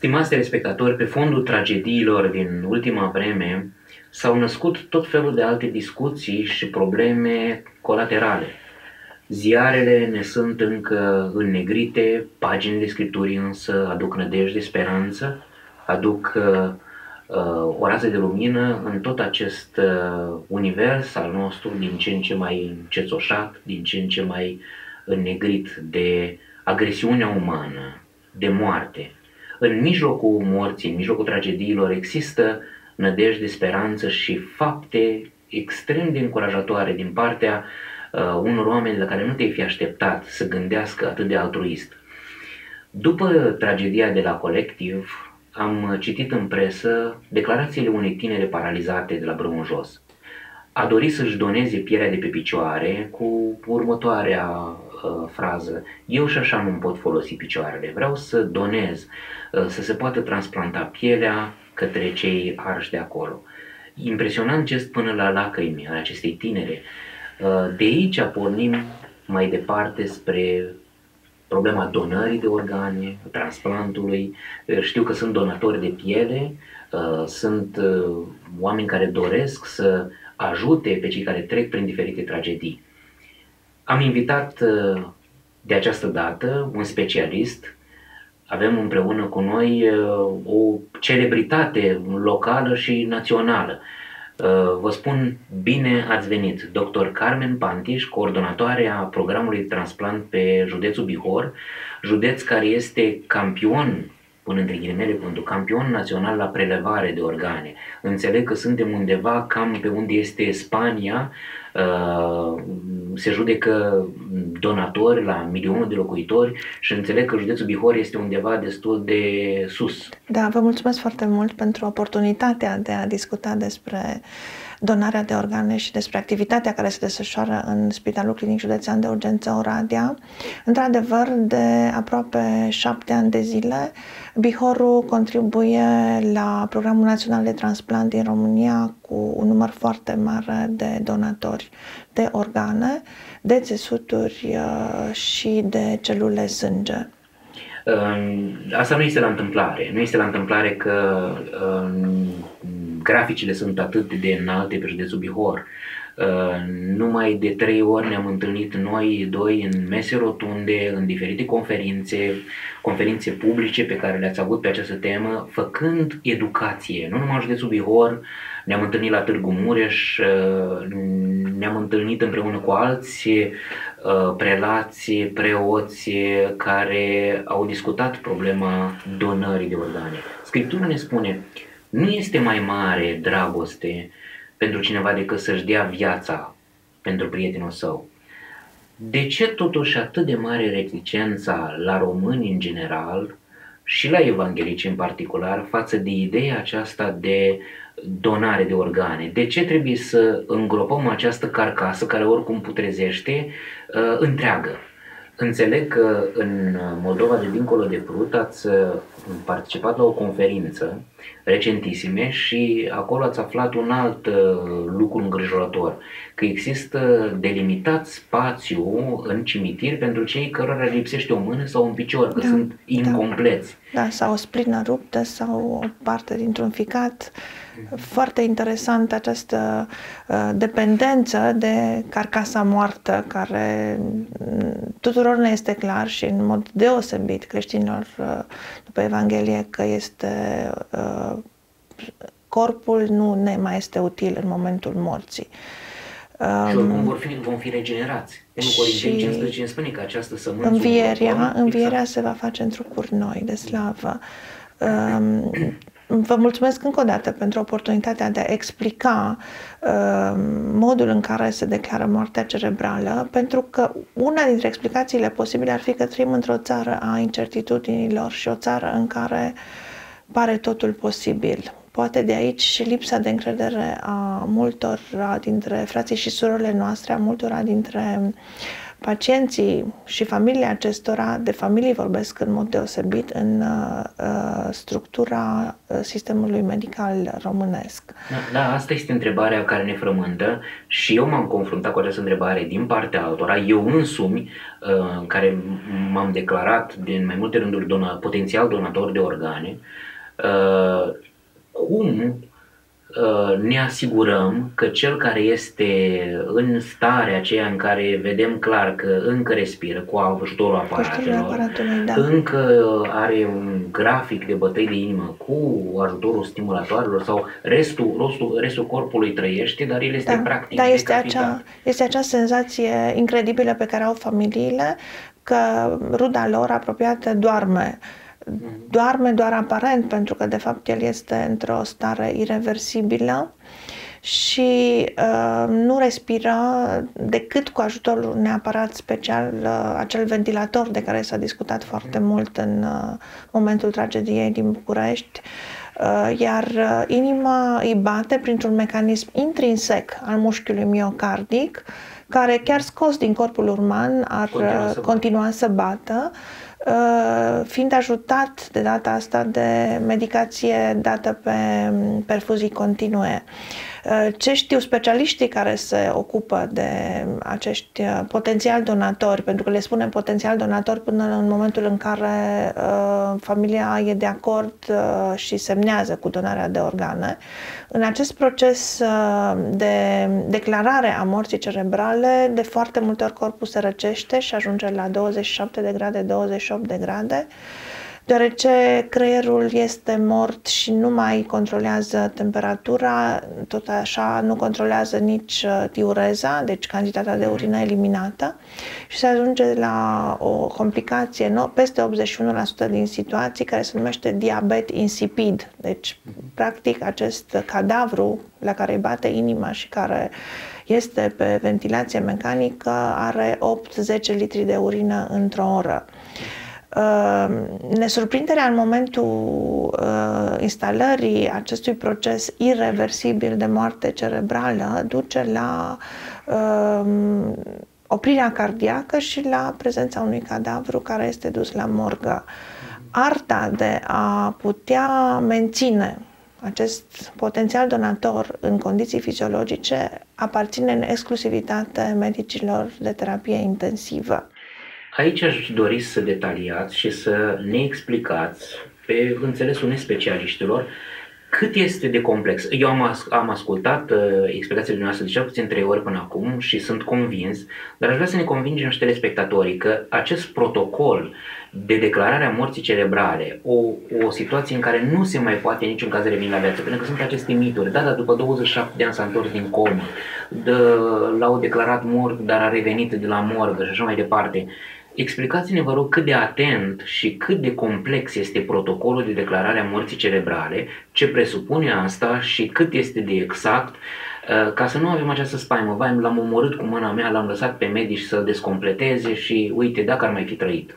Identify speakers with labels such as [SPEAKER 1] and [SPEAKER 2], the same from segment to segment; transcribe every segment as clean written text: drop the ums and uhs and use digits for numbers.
[SPEAKER 1] Stimați telespectatori, pe fondul tragediilor din ultima vreme s-au născut tot felul de alte discuții și probleme colaterale. Ziarele ne sunt încă înnegrite, paginile Scripturii însă aduc nădejde, speranță, aduc o rază de lumină în tot acest univers al nostru din ce în ce mai încețoșat, din ce în ce mai înnegrit de agresiunea umană, de moarte. În mijlocul morții, în mijlocul tragediilor, există nădejde, speranță și fapte extrem de încurajatoare din partea unor oameni la care nu te-ai fi așteptat să gândească atât de altruist. După tragedia de la Colectiv, am citit în presă declarațiile unei tinere paralizate de la Brămân Jos. A dorit să-și doneze pielea de pe picioare cu următoarea frază: eu și așa nu-mi pot folosi picioarele, vreau să donez, să se poată transplanta pielea către cei arși de acolo. Impresionant gest până la lacrimi al acestei tinere. De aici pornim mai departe spre problema donării de organe, transplantului. Știu că sunt donatori de piele, sunt oameni care doresc să ajute pe cei care trec prin diferite tragedii. Am invitat de această dată un specialist. Avem împreună cu noi o celebritate locală și națională. Vă spun bine ați venit, dr. Carmen Pantiș, coordonatoare a programului de transplant pe județul Bihor, județ care este campion, până între ghilimele, campion național la prelevare de organe. Înțeleg că suntem undeva cam pe unde este Spania, se judecă donatori la milionul de locuitori și înțeleg că județul Bihor este undeva destul de sus.
[SPEAKER 2] Da, vă mulțumesc foarte mult pentru oportunitatea de a discuta despre donarea de organe și despre activitatea care se desfășoară în Spitalul Clinic Județean de Urgență Oradea. Într-adevăr, de aproape 7 ani de zile, Bihorul contribuie la Programul Național de Transplant din România cu un număr foarte mare de donatori de organe, de țesuturi și de celule sânge.
[SPEAKER 1] Asta nu este la întâmplare. Nu este la întâmplare că graficile sunt atât de înalte pe județul Bihor. Numai de 3 ori ne-am întâlnit noi doi în mese rotunde, în diferite conferințe publice pe care le-ați avut pe această temă, făcând educație. Nu numai în județul Bihor, ne-am întâlnit la Târgu Mureș, ne-am întâlnit împreună cu alți prelați, preoți care au discutat problema donării de organe. Scriptura ne spune: nu este mai mare dragoste pentru cineva decât să-și dea viața pentru prietenul său. De ce totuși atât de mare reticența la români în general și la evanghelici în particular față de ideea aceasta de donare de organe? De ce trebuie să îngropăm această carcasă care oricum putrezește întreagă? Înțeleg că în Moldova de dincolo de Prut ați participat la o conferință recentisime și acolo ați aflat un alt lucru îngrijorător, că există delimitat spațiu în cimitir pentru cei cărora lipsește o mână sau un picior, că sunt incompleți.
[SPEAKER 2] Da, sau o splină ruptă sau o parte dintr-un ficat. Foarte interesant această dependență de carcasa moartă, care tuturor ne este clar și în mod deosebit creștinilor după Evanghelie că este corpul nu ne mai este util în momentul morții.
[SPEAKER 1] Și oricum vom fi regenerați. 1 Corinteni 15 spune că această sămânță...
[SPEAKER 2] Învierea se va face în trupuri noi de slavă. Vă mulțumesc încă o dată pentru oportunitatea de a explica modul în care se declară moartea cerebrală, pentru că una dintre explicațiile posibile ar fi că trăim într-o țară a incertitudinilor și o țară în care pare totul posibil. Poate de aici și lipsa de încredere a multora dintre frații și surorile noastre, a multora dintre pacienții și familiile acestora, de familii vorbesc în mod deosebit, în structura sistemului medical românesc.
[SPEAKER 1] Da, asta este întrebarea care ne frământă și eu m-am confruntat cu această întrebare din partea altora. Eu însumi, care m-am declarat din mai multe rânduri potențial donator de organe, cum ne asigurăm că cel care este în starea aceea în care vedem clar că încă respiră cu ajutorul aparatelor,
[SPEAKER 2] da,
[SPEAKER 1] încă are un grafic de bătăi de inimă cu ajutorul stimulatoarelor sau restul corpului trăiește, dar el este practic decapitat.
[SPEAKER 2] Este acea senzație incredibilă pe care au familiile că ruda lor apropiată doarme. Doarme doar aparent, pentru că de fapt el este într-o stare ireversibilă și nu respiră decât cu ajutorul unui aparat special, acel ventilator de care s-a discutat foarte mult în momentul tragediei din București, iar inima îi bate printr-un mecanism intrinsec al mușchiului miocardic, care chiar scos din corpul uman ar continua să bată, fiind ajutat de data asta de medicație dată pe perfuzii continue. Ce știu specialiștii care se ocupă de acești potențial donatori, pentru că le spunem potențial donatori până în momentul în care familia e de acord și semnează cu donarea de organe, în acest proces de declarare a morții cerebrale, de foarte multe ori corpul se răcește și ajunge la 27 de grade, 28 de grade, deoarece creierul este mort și nu mai controlează temperatura, tot așa nu controlează nici diureza, deci cantitatea de urină eliminată, și se ajunge la o complicație peste 81% din situații, care se numește diabet insipid. Deci, practic, acest cadavru la care îi bate inima și care este pe ventilație mecanică are 8-10 litri de urină într-o oră. Nesurprinderea în momentul instalării acestui proces ireversibil de moarte cerebrală duce la oprirea cardiacă și la prezența unui cadavru care este dus la morgă. Arta de a putea menține acest potențial donator în condiții fiziologice aparține în exclusivitate medicilor de terapie intensivă.
[SPEAKER 1] Aici aș dori să detaliați și să ne explicați, pe înțelesul nespecialiștilor, cât este de complex. Eu am ascultat explicațiile dumneavoastră de cel puțin 3 ori până acum și sunt convins, dar aș vrea să ne convingem și telespectatorii că acest protocol de declarare a morții cerebrale, o situație în care nu se mai poate în niciun caz reveni la viață, pentru că sunt aceste mituri, da, după 27 de ani s-a întors din comă, l-au declarat mort, dar a revenit de la morgă și așa mai departe. Explicați-ne, vă rog, cât de atent și cât de complex este protocolul de declarare a morții cerebrale, ce presupune asta și cât este de exact, ca să nu avem această spaimă. Vai, l-am omorât cu mâna mea, l-am lăsat pe medici să descompleteze și uite, dacă ar mai fi trăit.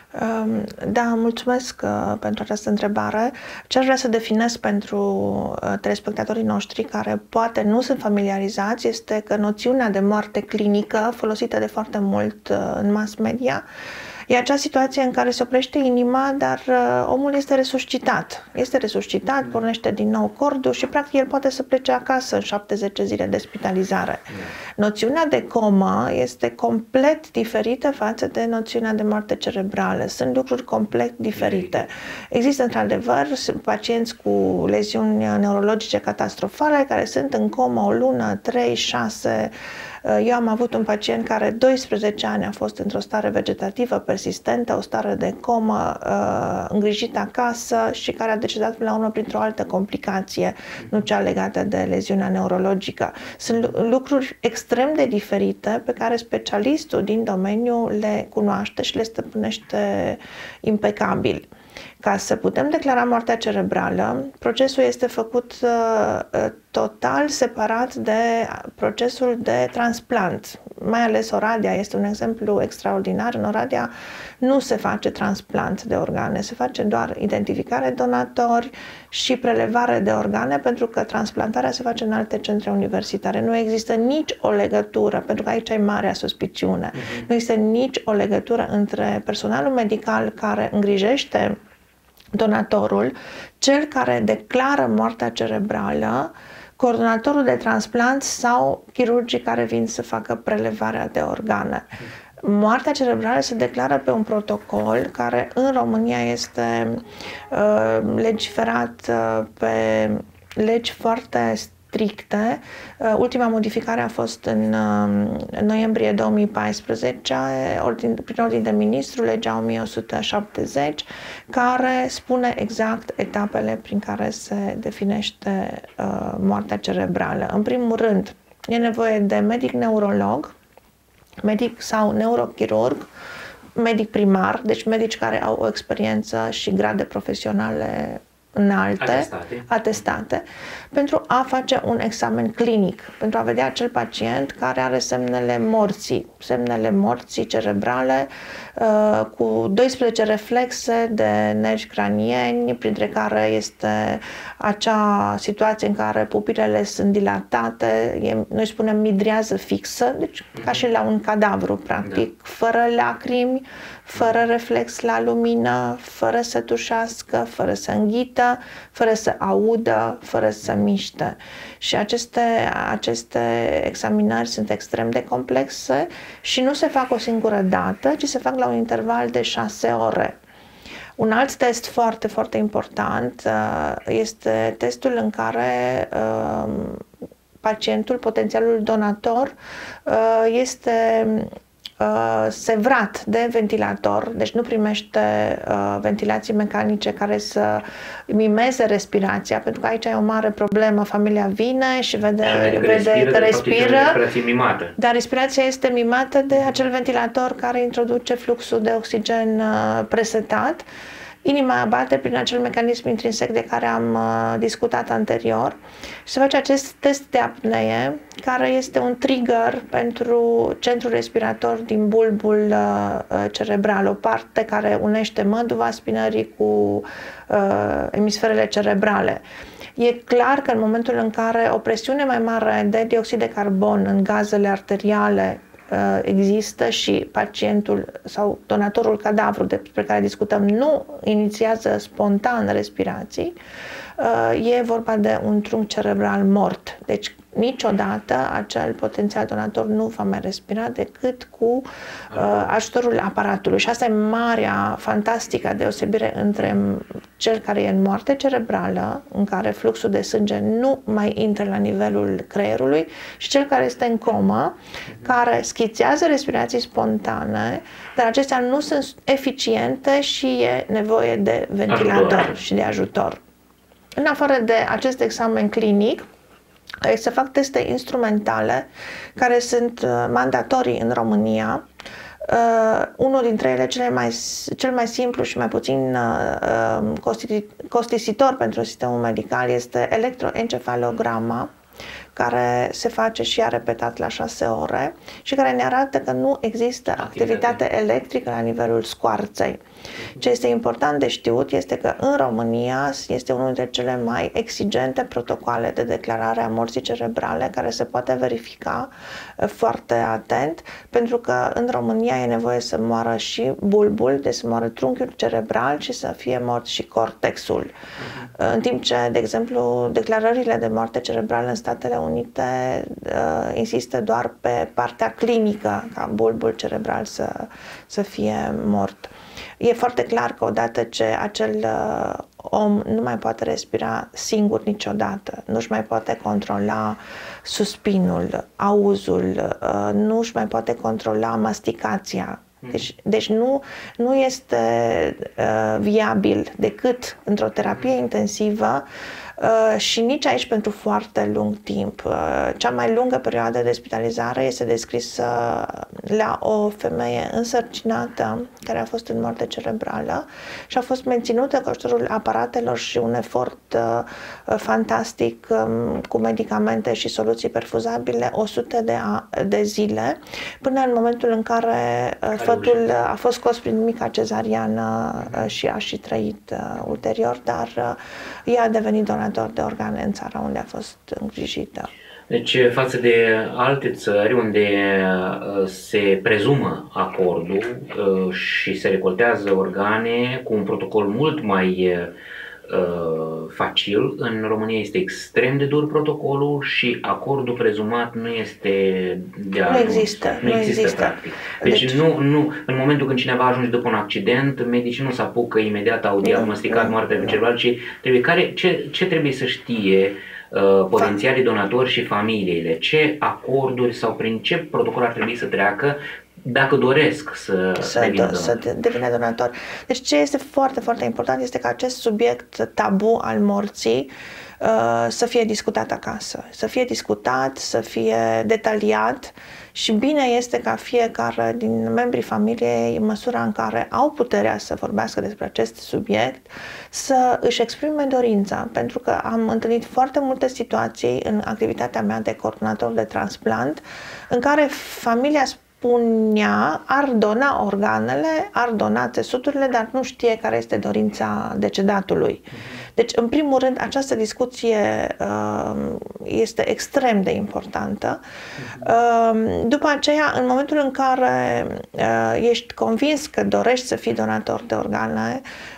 [SPEAKER 2] Da, mulțumesc pentru această întrebare. Ce aș vrea să definez pentru telespectatorii noștri care poate nu sunt familiarizați este că noțiunea de moarte clinică, folosită de foarte mult în mass media, e acea situație în care se oprește inima, dar omul este resuscitat. Este resuscitat, pornește din nou cordul și practic el poate să plece acasă în 70 zile de spitalizare. Noțiunea de comă este complet diferită față de noțiunea de moarte cerebrală. Sunt lucruri complet diferite. Există într-adevăr pacienți cu leziuni neurologice catastrofale care sunt în comă o lună, 3, 6. Eu am avut un pacient care 12 ani a fost într-o stare vegetativă persistentă, o stare de comă, îngrijit acasă și care a decedat până la urmă printr-o altă complicație, nu cea legată de leziunea neurologică. Sunt lucruri extrem de diferite pe care specialistul din domeniu le cunoaște și le stăpânește impecabil. Ca să putem declara moartea cerebrală, procesul este făcut total separat de procesul de transplant. mai ales Oradea este un exemplu extraordinar. În Oradea nu se face transplant de organe, se face doar identificare donatori și prelevare de organe, pentru că transplantarea se face în alte centre universitare. Nu există nici o legătură, pentru că aici e marea suspiciune, nu există nici o legătură între personalul medical care îngrijește donatorul, cel care declară moartea cerebrală, coordonatorul de transplant sau chirurgii care vin să facă prelevarea de organe. Moartea cerebrală se declară pe un protocol care în România este legiferat pe legi foarte stricte. Ultima modificare a fost în noiembrie 2014, prin ordine de ministru, legea 1170, care spune exact etapele prin care se definește moartea cerebrală. În primul rând, e nevoie de medic neurolog, medic sau neurochirurg, medic primar, deci medici care au o experiență și grade profesionale înalte, atestate, pentru a face un examen clinic, pentru a vedea acel pacient care are semnele morții cerebrale, cu 12 reflexe de nervi cranieni, printre care este acea situație în care pupilele sunt dilatate, noi spunem midriază fixă, deci ca și la un cadavru, practic, fără lacrimi, fără reflex la lumină, fără să tușească, fără să înghită, fără să audă, fără să miște. Și aceste examinări sunt extrem de complexe și nu se fac o singură dată, ci se fac la un interval de 6 ore. Un alt test foarte, foarte important este testul în care pacientul, potențialul donator, este sevrat de ventilator, deci nu primește ventilații mecanice care să mimeze respirația, pentru că aici e o mare problemă. Familia vine și vede că respiră, dar respirația este mimată de acel ventilator care introduce fluxul de oxigen presetat. Inima bate prin acel mecanism intrinsec de care am discutat anterior și se face acest test de apnee, care este un trigger pentru centrul respirator din bulbul cerebral, o parte care unește măduva spinării cu emisferele cerebrale. E clar că în momentul în care o presiune mai mare de dioxid de carbon în gazele arteriale există și pacientul sau donatorul cadavru despre care discutăm nu inițiază spontan respirații, e vorba de un trunchi cerebral mort. Deci niciodată acel potențial donator nu va mai respira decât cu ajutorul aparatului. Și asta e marea, fantastică deosebire între cel care e în moarte cerebrală, în care fluxul de sânge nu mai intră la nivelul creierului, și cel care este în comă, care schițează respirații spontane, dar acestea nu sunt eficiente și e nevoie de ventilator și de ajutor. În afară de acest examen clinic, se fac teste instrumentale care sunt mandatorii în România. Unul dintre ele, cel mai simplu și mai puțin costisitor pentru sistemul medical, este electroencefalograma, care se face și a repetat la 6 ore și care ne arată că nu există activitate electrică la nivelul scoarței. Ce este important de știut este că în România este unul dintre cele mai exigente protocoale de declarare a morții cerebrale, care se poate verifica foarte atent, pentru că în România e nevoie să moară și bulbul, deci să moară trunchiul cerebral și să fie mort și cortexul. În timp ce, de exemplu, declarările de moarte cerebrală în Statele Unite insistă doar pe partea clinică, ca bulbul cerebral să fie mort. E foarte clar că odată ce acel om nu mai poate respira singur niciodată, nu-și mai poate controla suspinul, auzul, nu-și mai poate controla masticația. Deci nu este viabil decât într-o terapie intensivă și nici aici pentru foarte lung timp. Cea mai lungă perioadă de spitalizare este descrisă la o femeie însărcinată care a fost în moarte cerebrală și a fost menținută cu ajutorul aparatelor și un efort fantastic cu medicamente și soluții perfuzabile 100 de zile, până în momentul în care fătul a fost scos prin mica cezariană și a și trăit ulterior, dar ea a devenit donator de organe în țara unde a fost îngrijită.
[SPEAKER 1] Deci, față de alte țări unde se prezumă acordul și se recoltează organe cu un protocol mult mai facil, în România este extrem de dur protocolul și acordul prezumat nu este de ajuns. Nu există practic. Deci nu, în momentul când cineva ajunge după un accident, medicii nu se apucă imediat, au diagnosticat moartea cerebrală, ci ce trebuie să știe potențialii donatori și familiile, ce acorduri sau prin ce protocol ar trebui să treacă dacă doresc să
[SPEAKER 2] devină donator. Deci ce este foarte, foarte important este ca acest subiect tabu al morții să fie discutat acasă, să fie discutat, să fie detaliat și bine este ca fiecare din membrii familiei, în măsura în care au puterea să vorbească despre acest subiect, să își exprime dorința, pentru că am întâlnit foarte multe situații în activitatea mea de coordonator de transplant în care familia spunea ar dona organele, ar dona țesuturile, dar nu știe care este dorința decedatului. Deci, în primul rând, această discuție este extrem de importantă. După aceea, în momentul în care ești convins că dorești să fii donator de organe,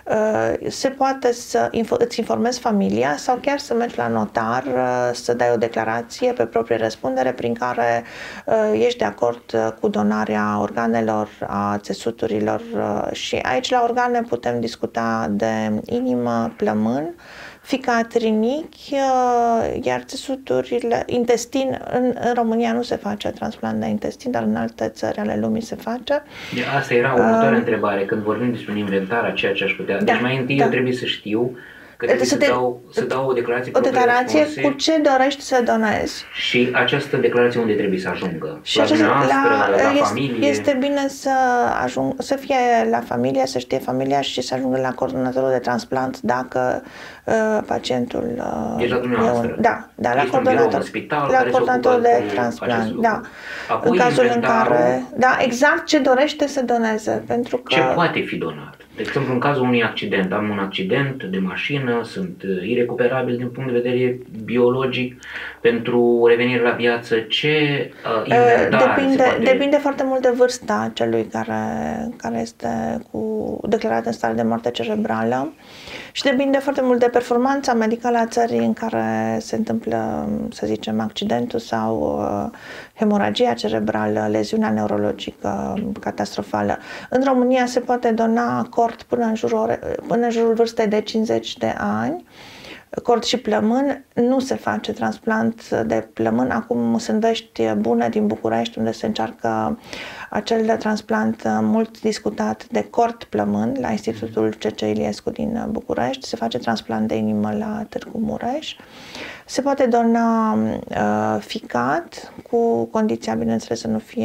[SPEAKER 2] se poate să îți informezi familia sau chiar să mergi la notar să dai o declarație pe proprie răspundere prin care ești de acord cu donarea organelor, a țesuturilor și aici la organe putem discuta de inimă, plămân, ficat, rinichi, iar țesuturile, intestin, în România nu se face transplant de intestin, dar în alte țări ale lumii se face.
[SPEAKER 1] Asta era următoarea întrebare, când vorbim despre un inventar a ceea ce aș putea. Deci mai întâi eu trebuie să știu că trebuie să dau o declarație
[SPEAKER 2] cu ce dorești să donezi.
[SPEAKER 1] Și această declarație unde trebuie să ajungă? La dumneavoastră, la familie?
[SPEAKER 2] Este bine să fie la familie, să știe familia și să ajungă la coordonatorul de transplant dacă pacientul...
[SPEAKER 1] Deci la dumneavoastră?
[SPEAKER 2] Da, la coordonatorul de transplant. Da.
[SPEAKER 1] Apoi
[SPEAKER 2] în cazul în care... Da, exact ce dorește să doneze. Pentru că...
[SPEAKER 1] Ce poate fi donat? De exemplu, în cazul unui accident, am un accident de mașină, sunt irecuperabil din punct de vedere biologic, pentru revenire la viață, ce inventar
[SPEAKER 2] depinde foarte mult de vârsta celui care este declarat în stare de moarte cerebrală și depinde foarte mult de performanța medicală a țării în care se întâmplă, să zicem, accidentul sau hemoragia cerebrală, leziunea neurologică catastrofală. În România se poate dona cord până în jurul vârstei de 50 de ani, cord și plămân. Nu se face transplant de plămân. Acum sunt vești bune din București, unde se încearcă acel de transplant mult discutat de cord plămân la Institutul C.C. Iliescu din București. Se face transplant de inimă la Târgu Mureș. Se poate dona ficat, cu condiția, bineînțeles,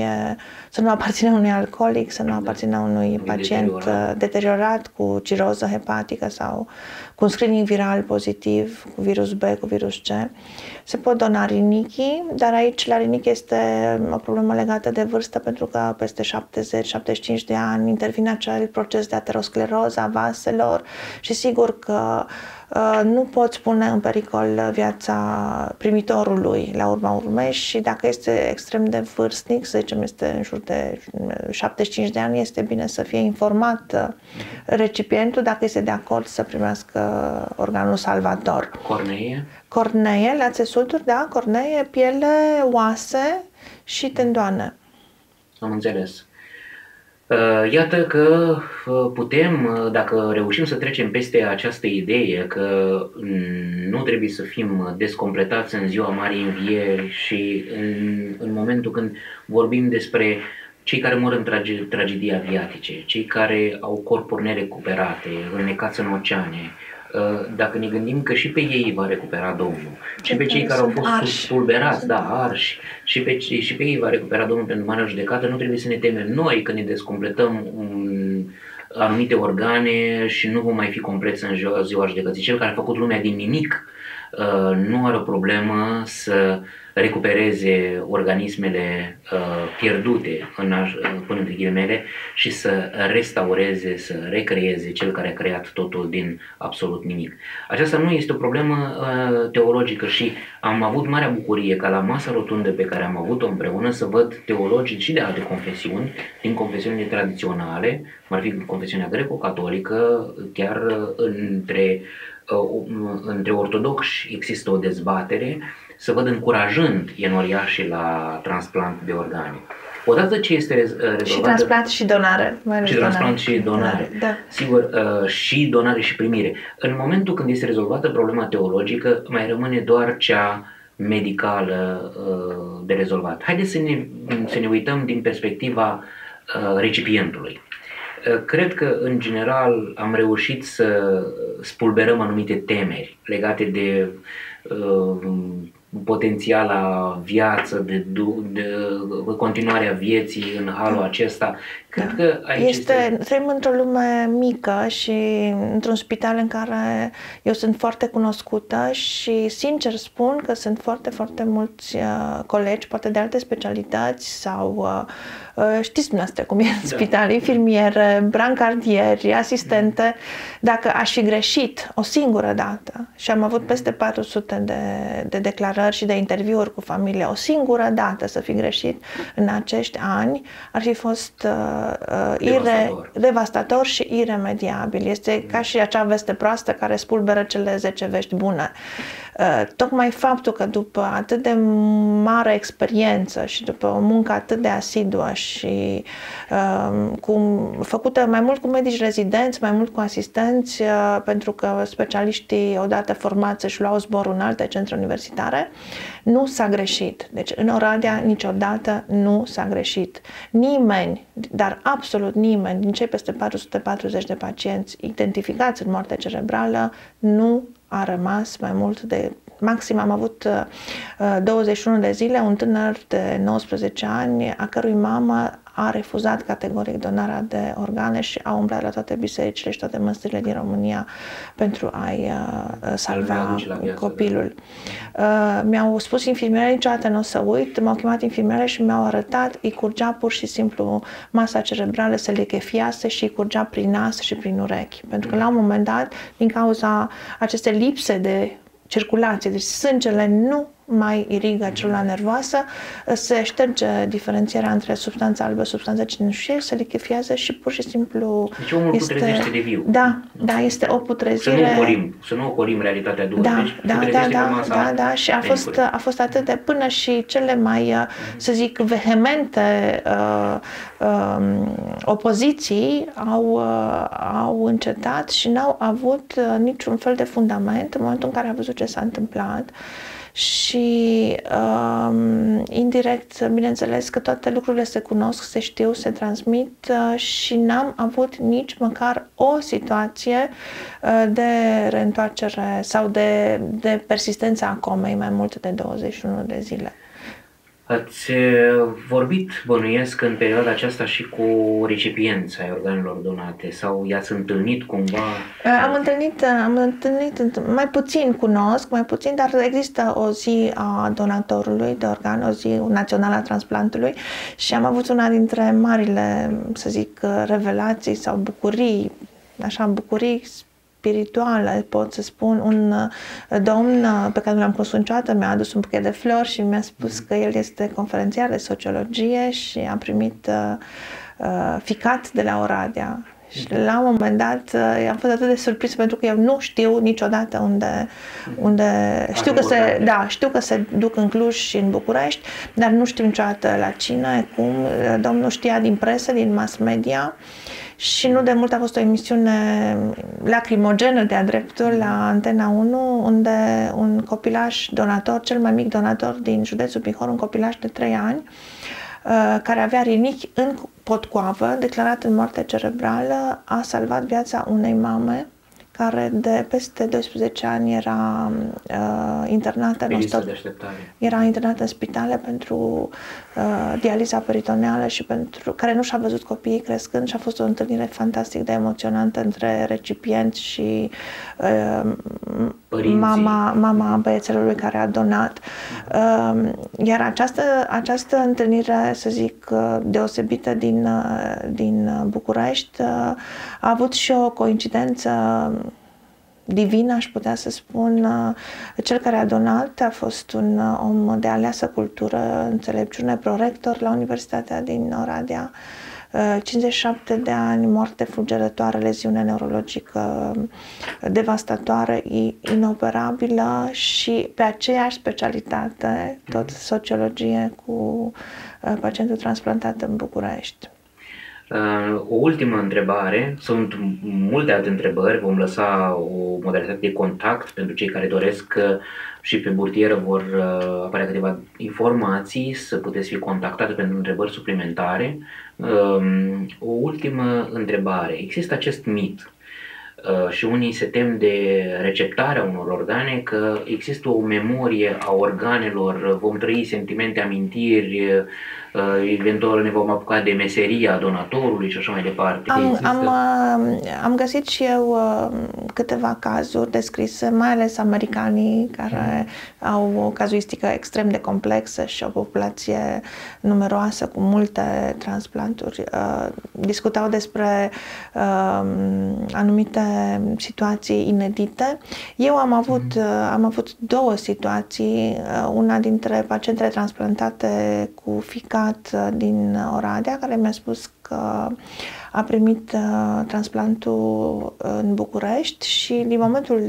[SPEAKER 2] să nu aparțină unui alcoolic, să nu aparțină unui pacient deteriorat cu ciroză hepatică sau cu un screening viral pozitiv, cu virus B, cu virus C. Se pot dona rinichii, dar aici la rinichi este o problemă legată de vârstă, pentru că peste 70-75 de ani intervine acel proces de ateroscleroză a vaselor și sigur că nu poți pune în pericol viața primitorului la urma urmei și dacă este extrem de vârstnic, să zicem este în jur de 75 de ani, este bine să fie informat recipientul dacă este de acord să primească organul salvator. Cornee la țesuturi, da, cornee, piele, oase și tendoane.
[SPEAKER 1] Am înțeles. Iată că putem, dacă reușim să trecem peste această idee că nu trebuie să fim descompletați în ziua Marii Învieri și în momentul când vorbim despre cei care mor în tragedii aviatice, cei care au corpuri nerecuperate, înnecați în oceane, Dacă ne gândim că și pe ei va recupera Domnul, și pe cei care au fost spulberați, arși, și pe ei va recupera Domnul pentru marea judecată, nu trebuie să ne temem noi că ne descompletăm anumite organe și nu vom mai fi compleți în ziua judecății. Cel care a făcut lumea din nimic nu are o problemă să recupereze organismele pierdute, până între ghilimele, și să restaureze, să recreeze cel care a creat totul din absolut nimic. Aceasta nu este o problemă teologică și am avut marea bucurie ca la masa rotundă pe care am avut-o împreună să văd teologii și de alte confesiuni, din confesiunile tradiționale, cum ar fi confesiunea greco-catolică, chiar între ortodoxi există o dezbatere, să văd încurajând enoriașii la transplant de organe. Odată ce este rezolvată...
[SPEAKER 2] Și transplant și donare.
[SPEAKER 1] Și transplant și donare.
[SPEAKER 2] Da.
[SPEAKER 1] Sigur, și donare și primire. În momentul când este rezolvată problema teologică, mai rămâne doar cea medicală de rezolvat. Haideți să ne uităm din perspectiva recipientului. Cred că, în general, am reușit să spulberăm anumite temeri legate de potențiala viață, de continuarea vieții în halul acesta. Cred că aici
[SPEAKER 2] trăim într-o lume mică și într-un spital în care eu sunt foarte cunoscută și sincer spun că sunt foarte, foarte mulți colegi, poate de alte specialități sau știți dumneavoastră cum e în spital, infirmiere, brancardieri, asistente. Dacă aș fi greșit o singură dată și am avut peste 400 de declarări și de interviuri cu familie, o singură dată să fi greșit în acești ani, ar fi fost devastator și iremediabil. Este ca și acea veste proastă care spulberă cele 10 vești bune. Tocmai faptul că după atât de mare experiență și după o muncă atât de asiduă și făcută mai mult cu medici rezidenți, mai mult cu asistenți, pentru că specialiștii odată formați își luau zborul în alte centre universitare, nu s-a greșit. Deci în Oradea niciodată nu s-a greșit. Nimeni, dar absolut nimeni din cei peste 440 de pacienți identificați în moarte cerebrală nu a rămas mai mult de... Maxim am avut 21 de zile, un tânăr de 19 ani, a cărui mamă a refuzat categoric donarea de organe și a umblat la toate bisericile și toate mănăstirile din România pentru a-i salva copilul. Mi-au spus infirmierele, niciodată nu o să uit, m-au chemat infirmierele și mi-au arătat, îi curgea pur și simplu masa cerebrală, se lichefiase și îi curgea prin nas și prin urechi. Pentru că la un moment dat, din cauza acestei lipse de circulație, deci sângele nu mai irigă celula nervoasă, se șterge diferențierea între substanța albă, substanța cenușie, se lichefiază și pur și simplu
[SPEAKER 1] deci omul putrezește de viu.
[SPEAKER 2] Da, este o putrezire.
[SPEAKER 1] Să nu ocolim realitatea dură.
[SPEAKER 2] Da, și a fost atât de până și cele mai, să zic, vehemente opoziții au încetat și n-au avut niciun fel de fundament în momentul în care a văzut ce s-a întâmplat. Și indirect, bineînțeles că toate lucrurile se cunosc, se știu, se transmit și n-am avut nici măcar o situație de reîntoarcere sau de persistență a comei mai mult de 21 de zile.
[SPEAKER 1] Ați vorbit, bănuiesc, în perioada aceasta și cu recipienți ai organelor donate sau i-ați întâlnit cumva?
[SPEAKER 2] Am întâlnit, mai puțin cunosc, dar există o zi a donatorului de organ, o zi națională a transplantului și am avut una dintre marile, să zic, revelații sau bucurii spirituală, pot să spun. Un domn pe care nu l-am cunoscut niciodată mi-a adus un buchet de flori și mi-a spus că el este conferențiar de sociologie și a primit ficat de la Oradea. Și la un moment dat am fost atât de surprins pentru că eu nu știu niciodată unde știu că se duc în Cluj și în București, dar nu știu niciodată la cine, cum. Domnul știa din presă, din mass media. Și nu de mult a fost o emisiune lacrimogenă de-a dreptul la Antena 1, unde un copilaș donator, cel mai mic donator din județul Bihor, un copilaș de 3 ani, care avea rinichi în potcoavă, declarat în moarte cerebrală, a salvat viața unei mame care de peste 12 ani era internată era internată în spitale pentru dializa peritoneală și pentru care nu și-a văzut copiii crescând și a fost o întâlnire fantastic de emoționantă între recipient și mama băiețelului care a donat. Iar această întâlnire, să zic, deosebită din București a avut și o coincidență divină, aș putea să spun. Cel care a donat a fost un om de aleasă cultură, înțelepciune, prorector la Universitatea din Oradea, 57 de ani, moarte fulgerătoare, leziune neurologică devastatoare, inoperabilă și pe aceeași specialitate, tot sociologie, cu pacientul transplantat în București.
[SPEAKER 1] O ultimă întrebare, sunt multe alte întrebări, vom lăsa o modalitate de contact pentru cei care doresc și pe burtieră vor apărea câteva informații să puteți fi contactate pentru întrebări suplimentare. O ultimă întrebare, există acest mit și unii se tem de receptarea unor organe, că există o memorie a organelor, vom trăi sentimente, amintiri, eventual ne vom apuca de meseria donatorului și așa mai departe.
[SPEAKER 2] Am găsit și eu câteva cazuri descrise, mai ales americanii, care au o cazuistică extrem de complexă și o populație numeroasă cu multe transplanturi. Discutau despre anumite situații inedite. Eu am avut două situații, una dintre pacientele transplantate cu ficat din Oradea, care mi-a spus că a primit transplantul în București și din momentul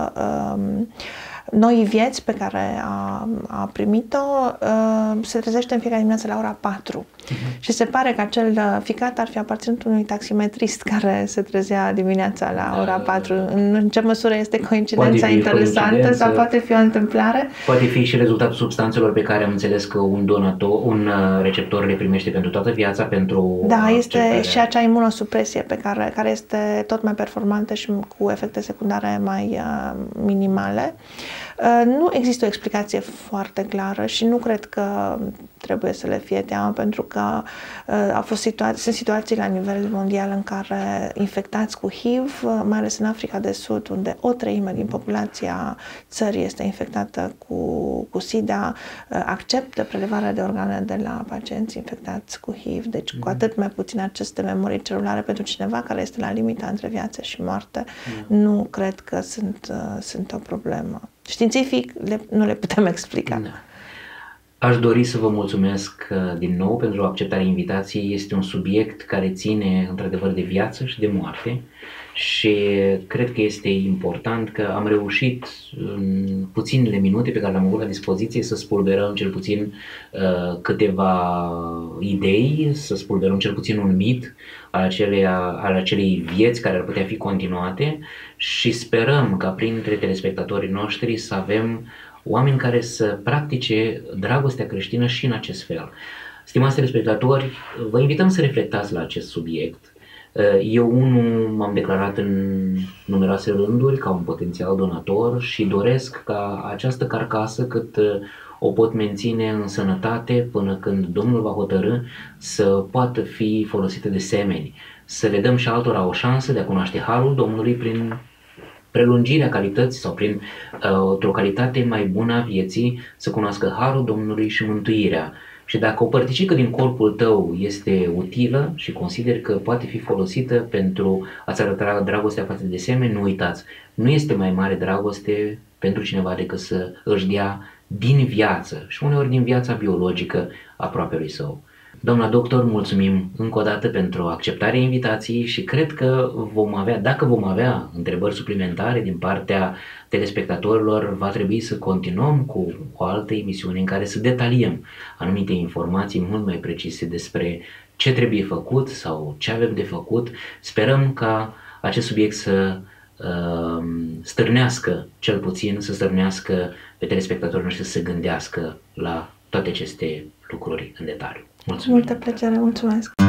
[SPEAKER 2] noii vieți pe care a primit-o, se trezește în fiecare dimineață la ora 4. Și se pare că acel ficat ar fi aparținut unui taximetrist care se trezea dimineața la ora 4. În ce măsură este coincidența interesantă sau poate fi o întâmplare?
[SPEAKER 1] Poate fi și rezultatul substanțelor pe care am înțeles că un receptor le primește pentru toată viața, pentru...
[SPEAKER 2] Da, este și acea imunosupresie care este tot mai performantă și cu efecte secundare mai minimale. Nu există o explicație foarte clară și nu cred că trebuie să le fie teamă, pentru că sunt situații la nivel mondial în care infectați cu HIV, mai ales în Africa de Sud, unde o treime din populația țării este infectată cu SIDA, acceptă prelevarea de organe de la pacienți infectați cu HIV. Deci cu atât mai puțin aceste memorii celulare pentru cineva care este la limita între viață și moarte, nu cred că sunt o problemă. Științific nu le putem explica.
[SPEAKER 1] Da. Aș dori să vă mulțumesc din nou pentru acceptarea invitației. Este un subiect care ține într-adevăr de viață și de moarte și cred că este important că am reușit în puținele minute pe care le-am avut la dispoziție să spulberăm cel puțin câteva idei, să spulberăm cel puțin un mit al acelei vieți care ar putea fi continuate și sperăm ca printre telespectatorii noștri să avem oameni care să practice dragostea creștină și în acest fel. Stimați telespectatori, vă invităm să reflectați la acest subiect. Eu m-am declarat în numeroase rânduri ca un potențial donator și doresc ca această carcasă, cât o pot menține în sănătate până când Domnul va hotărî, să poată fi folosită de semeni, să le dăm și altora o șansă de a cunoaște harul Domnului prin prelungirea calității sau prin o calitate mai bună a vieții, să cunoască harul Domnului și mântuirea. Și dacă o părticică din corpul tău este utilă și consideri că poate fi folosită pentru a-ți arăta dragostea față de semeni, nu uitați, nu este mai mare dragoste pentru cineva decât să își dea din viață și uneori din viața biologică aproapelui său. Doamna doctor, mulțumim încă o dată pentru acceptarea invitației și cred că dacă vom avea întrebări suplimentare din partea telespectatorilor, va trebui să continuăm cu o altă emisiune în care să detaliem anumite informații mult mai precise despre ce trebuie făcut sau ce avem de făcut. Sperăm ca acest subiect să stârnească, cel puțin să stârnească pe telespectatorii noștri să se gândească la toate aceste lucruri în detaliu. Mulțumim.
[SPEAKER 2] Multă plăcere, mulțumesc!